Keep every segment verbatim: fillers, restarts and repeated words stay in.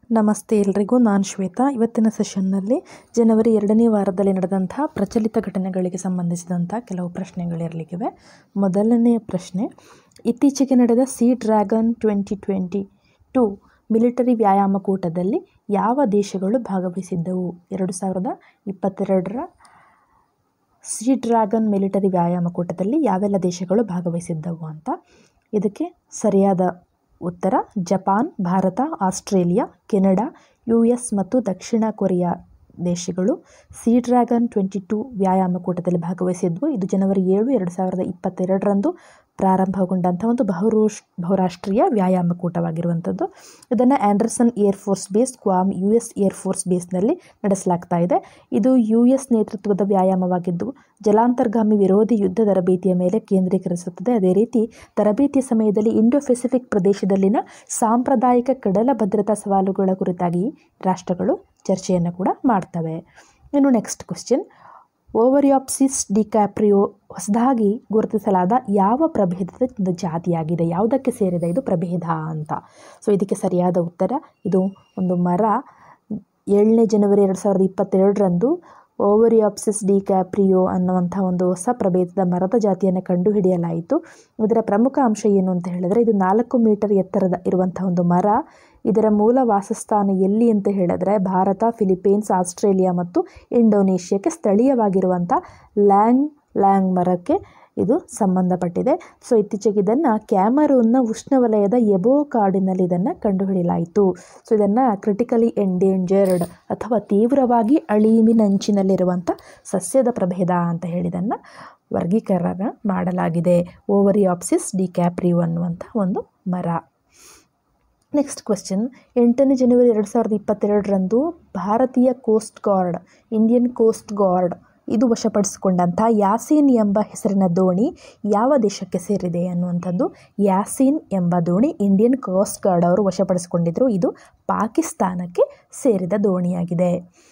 ನಮಸ್ತೆ ಎಲ್ರಿಗೂ, ನಾನು ಶ್ವೇತಾ. ಇವತ್ತಿನ ಸೆಷನ್ನಲ್ಲಿ ಜನವರಿ ಎರಡನೇ ವಾರದಲ್ಲಿ ನಡೆದಂತಹ ಪ್ರಚಲಿತ ಘಟನೆಗಳಿಗೆ ಸಂಬಂಧಿಸಿದಂಥ ಕೆಲವು ಪ್ರಶ್ನೆಗಳಿರಲಿಕ್ಕಿವೆ. ಮೊದಲನೆಯ ಪ್ರಶ್ನೆ, ಇತ್ತೀಚೆಗೆ ನಡೆದ Sea Dragon twenty twenty two military ವ್ಯಾಯಾಮ ಕೂಟದಲ್ಲಿ ಯಾವ ದೇಶಗಳು ಭಾಗವಹಿಸಿದ್ದವು? ಎರಡು ಸಾವಿರದ ಇಪ್ಪತ್ತೆರಡರ ಸೀ ಡ್ರ್ಯಾಗನ್ ಮಿಲಿಟರಿ ವ್ಯಾಯಾಮ ಕೂಟದಲ್ಲಿ ಯಾವೆಲ್ಲ ದೇಶಗಳು ಭಾಗವಹಿಸಿದ್ದವು ಅಂತ. ಇದಕ್ಕೆ ಸರಿಯಾದ ಉತ್ತರ Japan, Bharat, Australia, Canada, U S ಮತ್ತು ದಕ್ಷಿಣ ಕೊರಿಯಾ ದೇಶಗಳು ಸೀ ಡ್ರ್ಯಾಗನ್ ಟ್ವೆಂಟಿ ಟೂ ವ್ಯಾಯಾಮ ಕೂಟದಲ್ಲಿ ಭಾಗವಹಿಸಿದ್ವು. ಇದು ಜನವರಿ ಏಳು ಎರಡು ಸಾವಿರದ ಇಪ್ಪತ್ತೆರಡರಂದು ಪ್ರಾರಂಭಗೊಂಡಂಥ ಒಂದು ಬಹುರೋಷ್ ಬಹುರಾಷ್ಟ್ರೀಯ ವ್ಯಾಯಾಮ ಕೂಟವಾಗಿರುವಂಥದ್ದು. ಇದನ್ನು Andersen Air Force Base, Guam U S Air Force ಬೇಸ್ನಲ್ಲಿ ನಡೆಸಲಾಗ್ತಾ ಇದೆ. ಇದು ಯು ಎಸ್ ನೇತೃತ್ವದ ವ್ಯಾಯಾಮವಾಗಿದ್ದು ಜಲಾಂತರ್ಗಾಮಿ ವಿರೋಧಿ ಯುದ್ಧ ತರಬೇತಿಯ ಮೇಲೆ ಕೇಂದ್ರೀಕರಿಸುತ್ತದೆ. ಅದೇ ರೀತಿ ತರಬೇತಿಯ ಸಮಯದಲ್ಲಿ ಇಂಡೋ ಪೆಸಿಫಿಕ್ ಪ್ರದೇಶದಲ್ಲಿನ ಸಾಂಪ್ರದಾಯಿಕ ಕಡಲ ಭದ್ರತಾ ಸವಾಲುಗಳ ಕುರಿತಾಗಿ ರಾಷ್ಟ್ರಗಳು ಚರ್ಚೆಯನ್ನು ಕೂಡ ಮಾಡ್ತವೆ. ಇನ್ನು ನೆಕ್ಸ್ಟ್ ಕ್ವೆಶ್ಚನ್, ಓವರಿಯಾಪ್ಸಿಸ್ ಡಿಕ್ಯಾಪ್ರಿಯೋ ಹೊಸದಾಗಿ ಗುರುತಿಸಲಾದ ಯಾವ ಪ್ರಭೇದದ ಒಂದು ಜಾತಿಯಾಗಿದೆ? ಯಾವುದಕ್ಕೆ ಸೇರಿದೆ ಇದು ಪ್ರಭೇದ ಅಂತ? ಸೊ ಇದಕ್ಕೆ ಸರಿಯಾದ ಉತ್ತರ, ಇದು ಒಂದು ಮರ. ಏಳನೇ ಜನವರಿ ಎರಡು ಸಾವಿರದ ಇಪ್ಪತ್ತೆರಡರಂದು ಓವರಿಯಾಪ್ಸಿಸ್ ಡಿಕ್ಯಾಪ್ರಿಯೋ ಅನ್ನುವಂಥ ಒಂದು ಹೊಸ ಪ್ರಭೇದದ ಮರದ ಜಾತಿಯನ್ನು ಕಂಡುಹಿಡಿಯಲಾಯಿತು. ಇದರ ಪ್ರಮುಖ ಅಂಶ ಏನು ಅಂತ ಹೇಳಿದ್ರೆ, ಇದು ನಾಲ್ಕು ಮೀಟರ್ ಎತ್ತರದ ಇರುವಂಥ ಒಂದು ಮರ. ಇದರ ಮೂಲ ವಾಸಸ್ಥಾನ ಎಲ್ಲಿ ಅಂತ ಹೇಳಿದ್ರೆ ಭಾರತ, ಫಿಲಿಪೀನ್ಸ್, ಆಸ್ಟ್ರೇಲಿಯಾ ಮತ್ತು ಇಂಡೋನೇಷ್ಯಾಕ್ಕೆ ಸ್ಥಳೀಯವಾಗಿರುವಂಥ ಲ್ಯಾಂಗ್ ಲ್ಯಾಂಗ್ ಮರಕ್ಕೆ ಇದು ಸಂಬಂಧಪಟ್ಟಿದೆ. ಸೊ ಇತ್ತೀಚೆಗೆ ಇದನ್ನು ಕ್ಯಾಮರೂನ್ನ ಉಷ್ಣವಲಯದ ಎಬೋ ಕಾಡಿನಲ್ಲಿ ಇದನ್ನು ಕಂಡುಹಿಡಿಯಲಾಯಿತು. ಸೊ ಇದನ್ನು ಕ್ರಿಟಿಕಲಿ ಎಂಡೇಂಜರ್ಡ್ ಅಥವಾ ತೀವ್ರವಾಗಿ ಅಳಿವಿನಂಚಿನಲ್ಲಿರುವಂಥ ಸಸ್ಯದ ಪ್ರಭೇದ ಅಂತ ಹೇಳಿದನ್ನು ವರ್ಗೀಕರಣ ಮಾಡಲಾಗಿದೆ. ಓವರಿಯಾಪ್ಸಿಸ್ ಡಿಕ್ಯಾಪ್ರಿಯೋ ಅನ್ನುವಂಥ ಒಂದು ಮರ. ನೆಕ್ಸ್ಟ್ ಕ್ವೆಶ್ಚನ್, ಎಂಟನೇ ಜನವರಿ ಎರಡು ಸಾವಿರದ ಇಪ್ಪತ್ತೆರಡರಂದು ಭಾರತೀಯ coast guard, Indian coast guard ಇದು ವಶಪಡಿಸಿಕೊಂಡಂಥ ಯಾಸೀನ್ ಎಂಬ ಹೆಸರಿನ ದೋಣಿ ಯಾವ ದೇಶಕ್ಕೆ ಸೇರಿದೆ ಅನ್ನುವಂಥದ್ದು. ಯಾಸೀನ್ ಎಂಬ ದೋಣಿ ಇಂಡಿಯನ್ ಕೋಸ್ಟ್ ಗಾರ್ಡ್ ಅವರು ವಶಪಡಿಸಿಕೊಂಡಿದ್ದರು. ಇದು ಪಾಕಿಸ್ತಾನಕ್ಕೆ ಸೇರಿದ ದೋಣಿಯಾಗಿದೆ.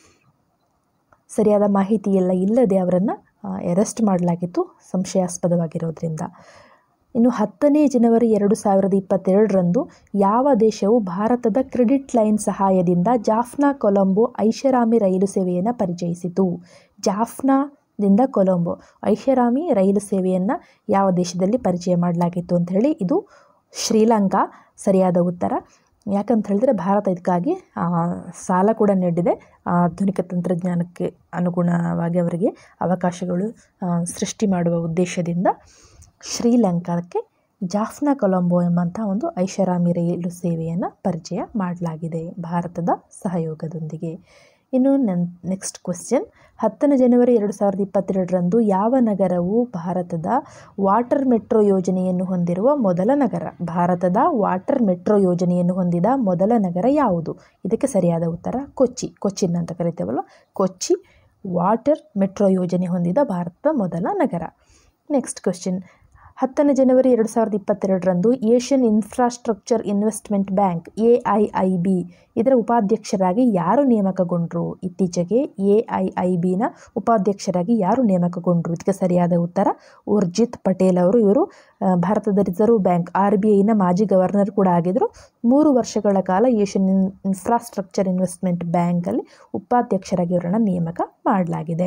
ಸರಿಯಾದ ಮಾಹಿತಿ ಎಲ್ಲ ಇಲ್ಲದೆ ಅವರನ್ನು ಅರೆಸ್ಟ್ ಮಾಡಲಾಗಿತ್ತು ಸಂಶಯಾಸ್ಪದವಾಗಿರೋದ್ರಿಂದ. ಇನ್ನು ಹತ್ತನೇ ಜನವರಿ ಎರಡು ಸಾವಿರದ ಇಪ್ಪತ್ತೆರಡರಂದು ಯಾವ ದೇಶವು ಭಾರತದ ಕ್ರೆಡಿಟ್ ಲೈನ್ ಸಹಾಯದಿಂದ ಜಾಫ್ನಾ ಕೊಲಂಬೋ ಐಷಾರಾಮಿ ರೈಲು ಸೇವೆಯನ್ನು ಪರಿಚಯಿಸಿತು? ಜಾಫ್ನಾದಿಂದ ಕೊಲಂಬೋ ಐಷಾರಾಮಿ ರೈಲು ಸೇವೆಯನ್ನು ಯಾವ ದೇಶದಲ್ಲಿ ಪರಿಚಯ ಮಾಡಲಾಗಿತ್ತು ಅಂತ ಹೇಳಿ, ಇದು ಶ್ರೀಲಂಕಾ. ಸರಿಯಾದ ಉತ್ತರ. ಯಾಕಂತ ಹೇಳಿದ್ರೆ ಭಾರತ ಇದಕ್ಕಾಗಿ ಸಾಲ ಕೂಡ ನೀಡಿದೆ. ಆಧುನಿಕ ತಂತ್ರಜ್ಞಾನಕ್ಕೆ ಅನುಗುಣವಾಗಿ ಅವರಿಗೆ ಅವಕಾಶಗಳು ಸೃಷ್ಟಿ ಮಾಡುವ ಉದ್ದೇಶದಿಂದ ಶ್ರೀಲಂಕಾಕ್ಕೆ ಜಾಫ್ನಾ ಕೊಲಂಬೋ ಎಂಬಂಥ ಒಂದು ಐಷಾರಾಮಿ ರೈಲು ಸೇವೆಯನ್ನು ಪರಿಚಯ ಮಾಡಲಾಗಿದೆ ಭಾರತದ ಸಹಯೋಗದೊಂದಿಗೆ. ಇನ್ನು ನನ್ ನೆಕ್ಸ್ಟ್ ಕ್ವೆಶ್ಚನ್, ಹತ್ತನೇ ಜನವರಿ ಎರಡು ಸಾವಿರದ ಇಪ್ಪತ್ತೆರಡರಂದು ಯಾವ ನಗರವು ಭಾರತದ ವಾಟರ್ ಮೆಟ್ರೋ ಯೋಜನೆಯನ್ನು ಹೊಂದಿರುವ ಮೊದಲ ನಗರ? ಭಾರತದ ವಾಟರ್ ಮೆಟ್ರೋ ಯೋಜನೆಯನ್ನು ಹೊಂದಿದ ಮೊದಲ ನಗರ ಯಾವುದು? ಇದಕ್ಕೆ ಸರಿಯಾದ ಉತ್ತರ ಕೊಚ್ಚಿ. ಕೊಚ್ಚಿನ್ ಅಂತ ಕರಿತೇವಲ್ಲ, ಕೊಚ್ಚಿ ವಾಟರ್ ಮೆಟ್ರೋ ಯೋಜನೆ ಹೊಂದಿದ ಭಾರತದ ಮೊದಲ ನಗರ. ನೆಕ್ಸ್ಟ್ ಕ್ವೆಶ್ಚನ್, ಹತ್ತನೇ ಜನವರಿ ಎರಡು ಸಾವಿರದ ಇಪ್ಪತ್ತೆರಡರಂದು Asian infrastructure investment bank A I I B ಇದರ ಉಪಾಧ್ಯಕ್ಷರಾಗಿ ಯಾರು ನೇಮಕಗೊಂಡರು? ಇತ್ತೀಚೆಗೆ ಎ ಐ ಐ ಬಿನ ಉಪಾಧ್ಯಕ್ಷರಾಗಿ ಯಾರು ನೇಮಕಗೊಂಡರು? ಇದಕ್ಕೆ ಸರಿಯಾದ ಉತ್ತರ ಉರ್ಜಿತ್ ಪಟೇಲ್ ಅವರು. ಇವರು ಭಾರತದ ರಿಸರ್ವ್ ಬ್ಯಾಂಕ್ ಆರ್ ಬಿ ಐನ ಮಾಜಿ ಗವರ್ನರ್ ಕೂಡ ಆಗಿದ್ದರು. ಮೂರು ವರ್ಷಗಳ ಕಾಲ ಏಷ್ಯನ್ ಇನ್ಫ್ರಾಸ್ಟ್ರಕ್ಚರ್ ಇನ್ವೆಸ್ಟ್ಮೆಂಟ್ ಬ್ಯಾಂಕಲ್ಲಿ ಉಪಾಧ್ಯಕ್ಷರಾಗಿ ಇವರನ್ನು ನೇಮಕ ಮಾಡಲಾಗಿದೆ.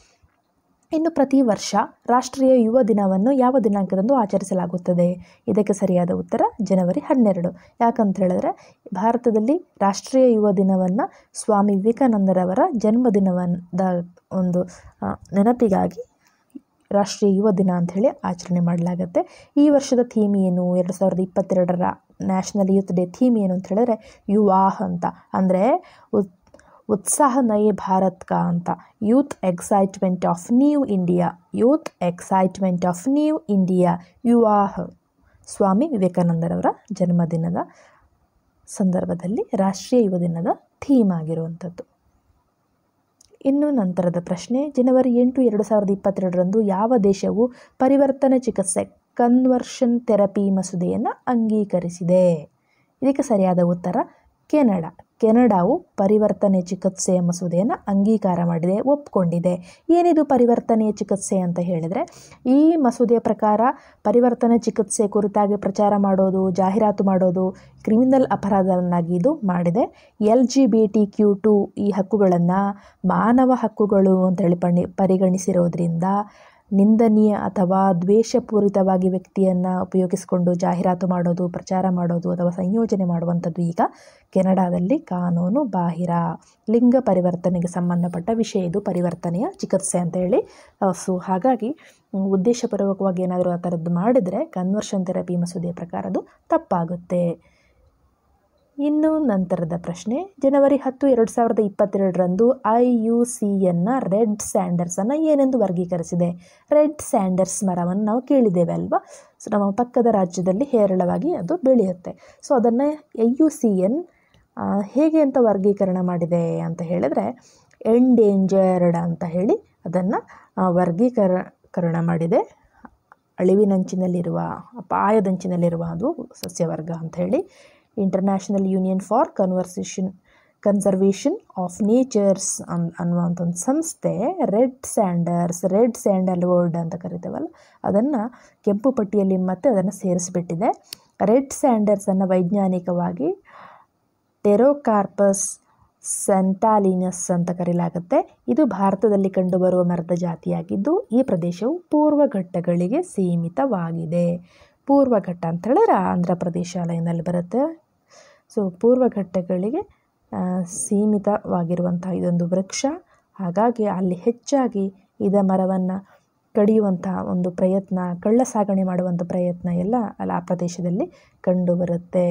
ಇನ್ನು ಪ್ರತಿ ವರ್ಷ ರಾಷ್ಟ್ರೀಯ ಯುವ ದಿನವನ್ನು ಯಾವ ದಿನಾಂಕದಂದು ಆಚರಿಸಲಾಗುತ್ತದೆ? ಇದಕ್ಕೆ ಸರಿಯಾದ ಉತ್ತರ ಜನವರಿ ಹನ್ನೆರಡು. ಯಾಕಂತ ಹೇಳಿದ್ರೆ ಭಾರತದಲ್ಲಿ ರಾಷ್ಟ್ರೀಯ ಯುವ ದಿನವನ್ನು ಸ್ವಾಮಿ ವಿವೇಕಾನಂದರವರ ಜನ್ಮದಿನದ ಒಂದು ನೆನಪಿಗಾಗಿ ರಾಷ್ಟ್ರೀಯ ಯುವ ದಿನ ಅಂಥೇಳಿ ಆಚರಣೆ ಮಾಡಲಾಗುತ್ತೆ. ಈ ವರ್ಷದ ಥೀಮ್ ಏನು? ಎರಡು ಸಾವಿರದ ಇಪ್ಪತ್ತೆರಡರ ನ್ಯಾಷನಲ್ ಯೂತ್ ಡೇ ಥೀಮ್ ಏನು ಅಂತ ಹೇಳಿದ್ರೆ ಯುವಾಹ್ ಅಂತ, ಅಂದರೆ ಉತ್ಸಾಹ ನಯೇ ಭಾರತ್ ಕಾ ಅಂತ. Youth excitement of new India, youth excitement of new India, ಯುವಾಹ್. ಸ್ವಾಮಿ ವಿವೇಕಾನಂದರವರ ಜನ್ಮದಿನದ ಸಂದರ್ಭದಲ್ಲಿ ರಾಷ್ಟ್ರೀಯ ಯುವ ದಿನದ ಥೀಮ್ ಆಗಿರುವಂಥದ್ದು. ಇನ್ನು ನಂತರದ ಪ್ರಶ್ನೆ, ಜನವರಿ ಎಂಟು ಎರಡು ಸಾವಿರದ ಇಪ್ಪತ್ತೆರಡರಂದು ಯಾವ ದೇಶವು ಪರಿವರ್ತನ ಚಿಕಿತ್ಸೆ ಕನ್ವರ್ಷನ್ ಥೆರಪಿ ಮಸೂದೆಯನ್ನು ಅಂಗೀಕರಿಸಿದೆ? ಇದಕ್ಕೆ ಸರಿಯಾದ ಉತ್ತರ ಕೆನಡಾ. ಕೆನಡಾವು ಪರಿವರ್ತನೆ ಚಿಕಿತ್ಸೆಯ ಮಸೂದೆಯನ್ನು ಅಂಗೀಕಾರ ಮಾಡಿದೆ, ಒಪ್ಪಿಕೊಂಡಿದೆ. ಏನಿದು ಪರಿವರ್ತನೆಯ ಚಿಕಿತ್ಸೆ ಅಂತ ಹೇಳಿದರೆ, ಈ ಮಸೂದೆಯ ಪ್ರಕಾರ ಪರಿವರ್ತನೆ ಚಿಕಿತ್ಸೆ ಕುರಿತಾಗಿ ಪ್ರಚಾರ ಮಾಡೋದು, ಜಾಹೀರಾತು ಮಾಡೋದು ಕ್ರಿಮಿನಲ್ ಅಪರಾಧವನ್ನಾಗಿ ಇದು ಮಾಡಿದೆ. L G B T Q ಟು ಈ ಹಕ್ಕುಗಳನ್ನು ಮಾನವ ಹಕ್ಕುಗಳು ಅಂತೇಳಿ ಪಣಿ ಪರಿಗಣಿಸಿರೋದ್ರಿಂದ ನಿಂದನೀಯ ಅಥವಾ ದ್ವೇಷಪೂರಿತವಾಗಿ ವ್ಯಕ್ತಿಯನ್ನು ಉಪಯೋಗಿಸಿಕೊಂಡು ಜಾಹೀರಾತು ಮಾಡೋದು, ಪ್ರಚಾರ ಮಾಡೋದು ಅಥವಾ ಸಂಯೋಜನೆ ಮಾಡುವಂಥದ್ದು ಈಗ ಕೆನಡಾದಲ್ಲಿ ಕಾನೂನು ಬಾಹಿರ. ಲಿಂಗ ಪರಿವರ್ತನೆಗೆ ಸಂಬಂಧಪಟ್ಟ ವಿಷಯ ಇದು, ಪರಿವರ್ತನೆಯ ಚಿಕಿತ್ಸೆ ಅಂತ ಹೇಳಿ. ಸೊ ಹಾಗಾಗಿ ಉದ್ದೇಶಪೂರ್ವಕವಾಗಿ ಏನಾದರೂ ಆ ಥರದ್ದು ಮಾಡಿದರೆ ಕನ್ವರ್ಷನ್ ಥೆರಪಿ ಮಸೂದೆಯ ಪ್ರಕಾರ ಅದು ತಪ್ಪಾಗುತ್ತೆ. ಇನ್ನು ನಂತರದ ಪ್ರಶ್ನೆ, ಜನವರಿ ಹತ್ತು ಎರಡು ಸಾವಿರದ ಇಪ್ಪತ್ತೆರಡರಂದು ಐ ಯು ಸಿ ಎನ್ನ ರೆಡ್ ಸ್ಯಾಂಡರ್ಸನ್ನು ಏನೆಂದು ವರ್ಗೀಕರಿಸಿದೆ? ರೆಡ್ ಸ್ಯಾಂಡರ್ಸ್ ಮರವನ್ನು ನಾವು ಕೇಳಿದ್ದೇವೆ ಅಲ್ವಾ? ಸೊ ನಮ್ಮ ಪಕ್ಕದ ರಾಜ್ಯದಲ್ಲಿ ಹೇರಳವಾಗಿ ಅದು ಬೆಳೆಯುತ್ತೆ. ಸೊ ಅದನ್ನು ಐ ಯು ಸಿ ಎನ್ ಹೇಗೆ ಅಂತ ವರ್ಗೀಕರಣ ಮಾಡಿದೆ ಅಂತ ಹೇಳಿದರೆ, ಎಂಡೇಂಜರ್ಡ್ ಅಂತ ಹೇಳಿ ಅದನ್ನು ವರ್ಗೀಕರಣ ಮಾಡಿದೆ. ಅಳಿವಿನಂಚಿನಲ್ಲಿರುವ, ಅಪಾಯದಂಚಿನಲ್ಲಿರುವ ಅದು ಸಸ್ಯವರ್ಗ ಅಂತ ಹೇಳಿ. International union for conversation conservation of natures ಅನ್ ಅನ್ನುವಂಥ ಒಂದು ಸಂಸ್ಥೆ ರೆಡ್ ಸ್ಯಾಂಡರ್ಸ್, ರೆಡ್ ಸ್ಯಾಂಡಲ್ವುಡ್ ಅಂತ ಕರಿತೇವಲ್ಲ, ಅದನ್ನು ಕೆಂಪು ಪಟ್ಟಿಯಲ್ಲಿ ಮತ್ತೆ ಅದನ್ನು ಸೇರಿಸಿಬಿಟ್ಟಿದೆ. ರೆಡ್ ಸ್ಯಾಂಡರ್ಸನ್ನು ವೈಜ್ಞಾನಿಕವಾಗಿ ಟೆರೋಕಾರ್ಪಸ್ ಸೆಂಟಾಲಿನಸ್ ಅಂತ ಕರೆಯಲಾಗುತ್ತೆ. ಇದು ಭಾರತದಲ್ಲಿ ಕಂಡುಬರುವ ಮರದ ಜಾತಿಯಾಗಿದ್ದು ಈ ಪ್ರದೇಶವು ಪೂರ್ವ ಘಟ್ಟಗಳಿಗೆ ಸೀಮಿತವಾಗಿದೆ. ಪೂರ್ವ ಘಟ್ಟ ಅಂತ ಹೇಳಿದ್ರೆ ಆಂಧ್ರ ಪ್ರದೇಶ ಲೈನಲ್ಲಿ ಬರುತ್ತೆ. ಸೊ ಪೂರ್ವ ಘಟ್ಟಗಳಿಗೆ ಸೀಮಿತವಾಗಿರುವಂಥ ಇದೊಂದು ವೃಕ್ಷ. ಹಾಗಾಗಿ ಅಲ್ಲಿ ಹೆಚ್ಚಾಗಿ ಇದ ಮರವನ್ನು ಕಡಿಯುವಂಥ ಒಂದು ಪ್ರಯತ್ನ, ಕಳ್ಳ ಸಾಗಣೆ ಮಾಡುವಂಥ ಪ್ರಯತ್ನ ಎಲ್ಲ ಅಲ್ಲಿ ಆ ಪ್ರದೇಶದಲ್ಲಿ ಕಂಡುಬರುತ್ತೆ.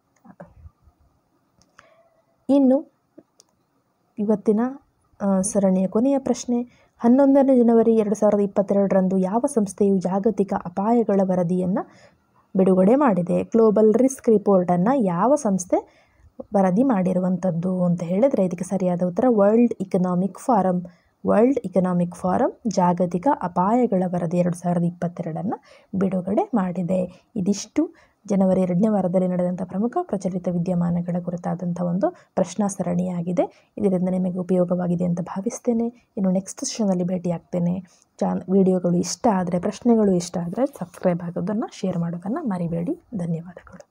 ಇನ್ನು ಇವತ್ತಿನ ಸರಣಿಯ ಕೊನೆಯ ಪ್ರಶ್ನೆ, ಹನ್ನೊಂದನೇ ಜನವರಿ ಎರಡು ಸಾವಿರದ ಇಪ್ಪತ್ತೆರಡರಂದು ಯಾವ ಸಂಸ್ಥೆಯು ಜಾಗತಿಕ ಅಪಾಯಗಳ ವರದಿಯನ್ನು ಬಿಡುಗಡೆ ಮಾಡಿದೆ? ಗ್ಲೋಬಲ್ ರಿಸ್ಕ್ ರಿಪೋರ್ಟನ್ನು ಯಾವ ಸಂಸ್ಥೆ ವರದಿ ಮಾಡಿರುವಂಥದ್ದು ಅಂತ ಹೇಳಿದರೆ ಇದಕ್ಕೆ ಸರಿಯಾದ ಉತ್ತರ world economic forum. World economic forum ಜಾಗತಿಕ ಅಪಾಯಗಳ ವರದಿ ಎರಡು ಸಾವಿರದ ಇಪ್ಪತ್ತೆರಡನ್ನು ಬಿಡುಗಡೆ ಮಾಡಿದೆ. ಇದಿಷ್ಟು ಜನವರಿ ಎರಡನೇ ವಾರದಲ್ಲಿ ನಡೆದಂಥ ಪ್ರಮುಖ ಪ್ರಚಲಿತ ವಿದ್ಯಮಾನಗಳ ಕುರಿತಾದಂಥ ಒಂದು ಪ್ರಶ್ನಾ ಸರಣಿಯಾಗಿದೆ. ಇದರಿಂದ ನಿಮಗೆ ಉಪಯೋಗವಾಗಿದೆ ಅಂತ ಭಾವಿಸ್ತೇನೆ. ಇನ್ನು ನೆಕ್ಸ್ಟ್ ಸೆಷನಲ್ಲಿ ಭೇಟಿ ಆಗ್ತೇನೆ. ಚಾನ್ ವಿಡಿಯೋಗಳು ಇಷ್ಟ ಆದರೆ, ಪ್ರಶ್ನೆಗಳು ಇಷ್ಟ ಆದರೆ ಸಬ್ಸ್ಕ್ರೈಬ್ ಆಗೋದನ್ನು, ಶೇರ್ ಮಾಡೋದನ್ನು ಮರಿಬೇಡಿ. ಧನ್ಯವಾದಗಳು.